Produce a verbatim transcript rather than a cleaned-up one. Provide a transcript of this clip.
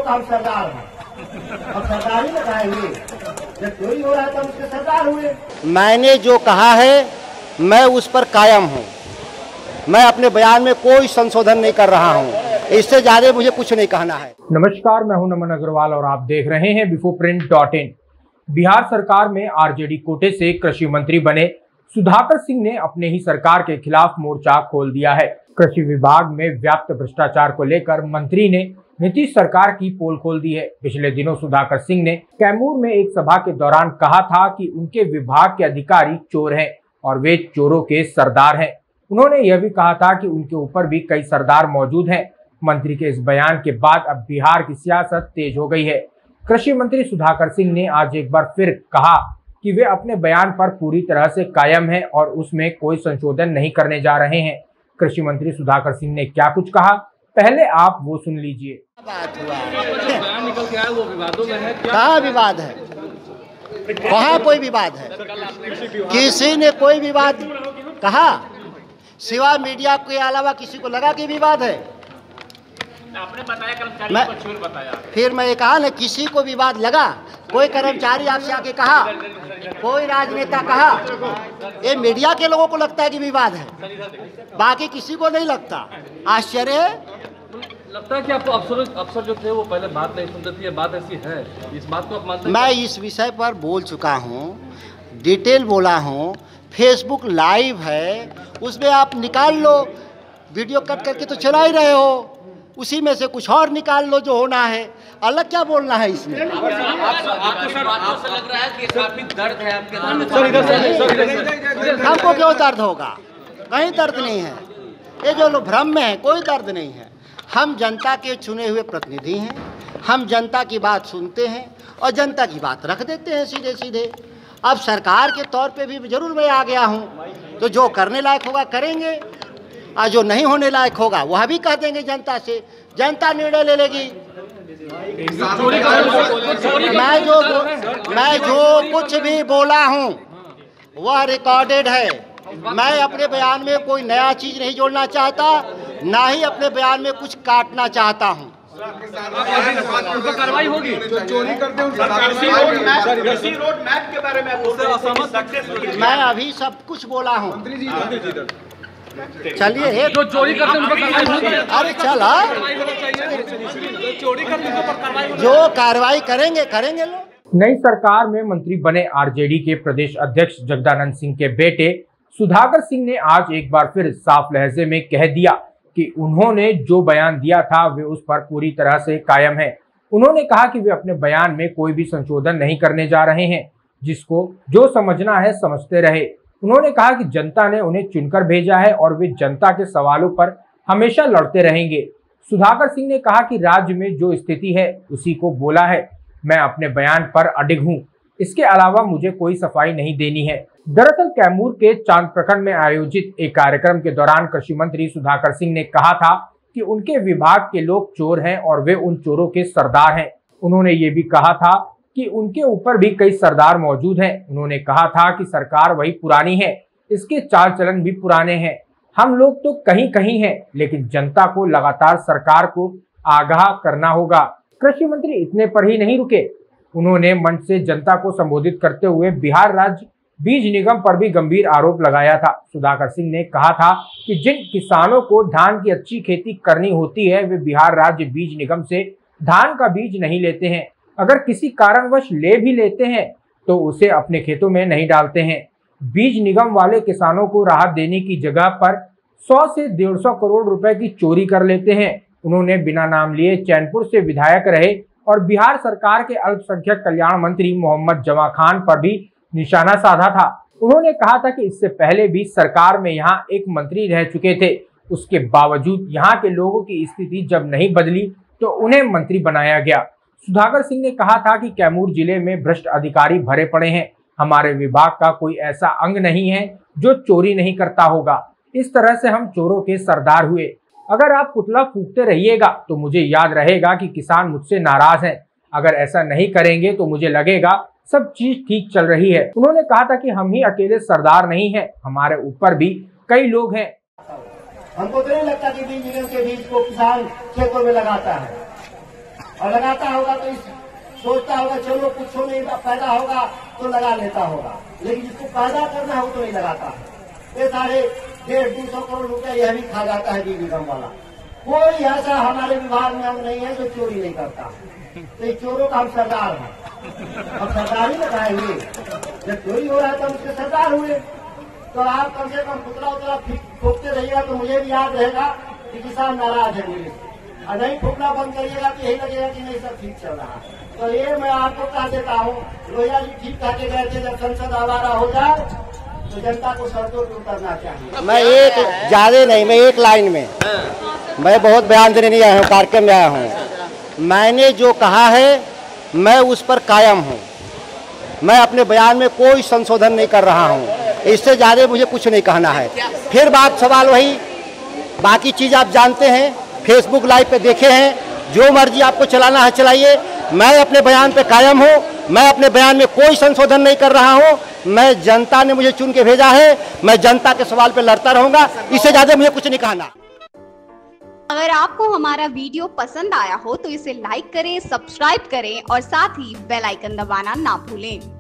तो हम सरदार हैं, हम सरदारी लगाएंगे। जब चोरी हो रहा है तो हम उसके सरदार हुए। मैंने जो कहा है मैं उस पर कायम हूँ। मैं अपने बयान में कोई संशोधन नहीं कर रहा हूँ, इससे ज्यादा मुझे कुछ नहीं कहना है। नमस्कार, मैं हूं नमन अग्रवाल और आप देख रहे हैं बिफो प्रिंट डॉट इन। बिहार सरकार में आरजेडी कोटे से कृषि मंत्री बने सुधाकर सिंह ने अपने ही सरकार के खिलाफ मोर्चा खोल दिया है। कृषि विभाग में व्याप्त भ्रष्टाचार को लेकर मंत्री ने नीतीश सरकार की पोल खोल दी है। पिछले दिनों सुधाकर सिंह ने कैमूर में एक सभा के दौरान कहा था कि उनके विभाग के अधिकारी चोर हैं और वे चोरों के सरदार हैं। उन्होंने यह भी कहा था कि उनके ऊपर भी कई सरदार मौजूद हैं। मंत्री के इस बयान के बाद अब बिहार की सियासत तेज हो गई है। कृषि मंत्री सुधाकर सिंह ने आज एक बार फिर कहा कि वे अपने बयान पर पूरी तरह से कायम हैं और उसमें कोई संशोधन नहीं करने जा रहे हैं। कृषि मंत्री सुधाकर सिंह ने क्या कुछ कहा, पहले आप वो सुन लीजिए। बयान निकल के आया, वो विवादों में है। कहाँ विवाद है? कहाँ कोई विवाद है? किसी ने कोई विवाद कहा? सिवा मीडिया के अलावा किसी को लगा कि विवाद है? आपने बताया कर्मचारी मैं को चोर बताया। फिर मैं ये कहा ना, किसी को विवाद लगा? कोई कर्मचारी आपसे आके कहा, कोई राजनेता कहा? ये मीडिया के लोगों को लगता है कि विवाद है, बाकी किसी को नहीं लगता। आश्चर्य है। लगता है कि आपको अफसर अफसर जो थे वो पहले बात नहीं सुनते थे, ये बात ऐसी है, इस बात को आप मानते हैं? मैं इस विषय पर बोल चुका हूँ, डिटेल बोला हूँ। फेसबुक लाइव है, उसमें आप निकाल लो, वीडियो कट करके तो चला ही रहे हो, उसी में से कुछ और निकाल लो जो होना है। अलग क्या बोलना है इसमें? आपको लग रहा है कि काफी दर्द है आपके? हमको क्यों दर्द होगा? कहीं दर्द नहीं है। ये जो लोग भ्रम में है, कोई दर्द नहीं है। हम जनता के चुने हुए प्रतिनिधि हैं, हम जनता की बात सुनते हैं और जनता की बात रख देते हैं सीधे सीधे। अब सरकार के तौर पे भी जरूर मैं आ गया हूँ, तो जो करने लायक होगा करेंगे और जो नहीं होने लायक होगा वह भी कह देंगे जनता से, जनता निर्णय ले लेगी। मैं जो मैं जो कुछ भी बोला हूँ वह रिकॉर्डेड है। मैं अपने बयान में कोई नया चीज नहीं जोड़ना चाहता, ना ही अपने बयान में कुछ काटना चाहता हूँ। कार्रवाई होगी जो चोरी करते हैं। रोड मैप के बारे में मैं अभी सब कुछ बोला हूँ। चलिए, जो चोरी करते हैं उन पर कार्रवाई होगी। अरे चला, चोरी करते हैं पर कार्रवाई होगी। जो कार्रवाई करेंगे करेंगे लोग। नई सरकार में मंत्री बने आरजेडी के प्रदेश अध्यक्ष जगदानंद सिंह के बेटे सुधाकर सिंह ने आज एक बार फिर साफ लहजे में कह दिया कि उन्होंने जो बयान दिया था वे उस पर पूरी तरह से कायम है। उन्होंने कहा कि वे अपने बयान में कोई भी संशोधन नहीं करने जा रहे हैं, जिसको जो समझना है समझते रहे। उन्होंने कहा कि जनता ने उन्हें चुनकर भेजा है और वे जनता के सवालों पर हमेशा लड़ते रहेंगे। सुधाकर सिंह ने कहा कि राज्य में जो स्थिति है उसी को बोला है, मैं अपने बयान पर अडिग हूँ, इसके अलावा मुझे कोई सफाई नहीं देनी है। दरअसल कैमूर के चांद प्रखंड में आयोजित एक कार्यक्रम के दौरान कृषि मंत्री सुधाकर सिंह ने कहा था कि उनके विभाग के लोग चोर हैं और वे उन चोरों के सरदार हैं। उन्होंने ये भी कहा था कि उनके ऊपर भी कई सरदार मौजूद हैं। उन्होंने कहा था कि सरकार वही पुरानी है, इसके चाल चलन भी पुराने हैं। हम लोग तो कहीं कहीं हैं, लेकिन जनता को लगातार सरकार को आगाह करना होगा। कृषि मंत्री इतने पर ही नहीं रुके, उन्होंने मंच से जनता को संबोधित करते हुए बिहार राज्य बीज निगम पर भी गंभीर आरोप लगाया था। सुधाकर सिंह ने कहा था कि जिन किसानों को धान की अच्छी खेती करनी होती है वे बिहार राज्य बीज निगम से धान का बीज नहीं लेते हैं। अगर किसी कारणवश ले भी लेते हैं तो उसे अपने खेतों में नहीं डालते हैं। बीज निगम वाले किसानों को राहत देने की जगह पर सौ से डेढ़ सौ करोड़ रुपए की चोरी कर लेते हैं। उन्होंने बिना नाम लिए चैनपुर से विधायक रहे और बिहार सरकार के अल्पसंख्यक कल्याण मंत्री मोहम्मद जमा खान पर भी निशाना साधा था। उन्होंने कहा था कि इससे पहले भी सरकार में यहाँ एक मंत्री रह चुके थे, उसके बावजूद यहाँ के लोगों की स्थिति जब नहीं बदली तो उन्हें मंत्री बनाया गया। सुधाकर सिंह ने कहा था कि कैमूर जिले में भ्रष्ट अधिकारी भरे पड़े हैं, हमारे विभाग का कोई ऐसा अंग नहीं है जो चोरी नहीं करता होगा। इस तरह से हम चोरों के सरदार हुए। अगर आप पुतला फूंकते रहिएगा तो मुझे याद रहेगा कि किसान मुझसे नाराज हैं। अगर ऐसा नहीं करेंगे तो मुझे लगेगा सब चीज ठीक चल रही है। उन्होंने कहा था कि हम ही अकेले सरदार नहीं हैं, हमारे ऊपर भी कई लोग हैं। हमको तो नहीं लगता कि बीज निगम के बीज को किसान खेतों में लगाता है। और लगाता होगा तो इस सोचता होगा चलो कुछ नहीं पैदा होगा तो लगा लेता होगा, लेकिन जिसको पैदा करना है वो तो नहीं लगाता है। ये साढ़े डेढ़ दो सौ करोड़ रुपया यह भी खा जाता है बीवी गम वाला। कोई ऐसा हमारे विभाग में अंग नहीं है जो चोरी नहीं करता। तो ये चोरों का हम सरदार हैं, हम सरदार ही लगाएंगे। जब चोरी हो रहा है तो हम उसके सरदार हुए। तो आप कम से कम पुतला उतला फूकते रहिएगा तो मुझे भी याद रहेगा कि किसान नाराज है मेरे से, और नहीं फूकना बंद करिएगा तो यही लगेगा कि नहीं सब ठीक चल रहा है। तो ये मैं आपको कह देता हूँ, लोहिया जी ठीक कह के गए थे जब संसद आवारा हो जाए तो जनता को सड़कों पर उतरना चाहिए। मैं एक ज्यादा नहीं, मैं एक लाइन में, मैं बहुत बयान देने नहीं आया हूँ, कार्यक्रम में आया हूँ। मैंने जो कहा है मैं उस पर कायम हूँ। मैं अपने बयान में कोई संशोधन नहीं कर रहा हूँ, इससे ज्यादा मुझे कुछ नहीं कहना है। फिर बात सवाल वही, बाकी चीज आप जानते हैं, फेसबुक लाइव पे देखे हैं, जो मर्जी आपको चलाना है चलाइए। मैं अपने बयान पे कायम हूँ, मैं अपने बयान में कोई संशोधन नहीं कर रहा हूँ। मैं जनता ने मुझे चुन के भेजा है, मैं जनता के सवाल पे लड़ता रहूंगा, इससे ज्यादा मुझे कुछ नहीं कहना। अगर आपको हमारा वीडियो पसंद आया हो तो इसे लाइक करें, सब्सक्राइब करें और साथ ही बेल आइकन दबाना ना भूलें।